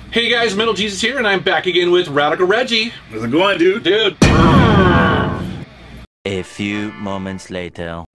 Hey guys, Metal Jesus here, and I'm back again with Radical Reggie. How's it going, dude? Dude. A few moments later.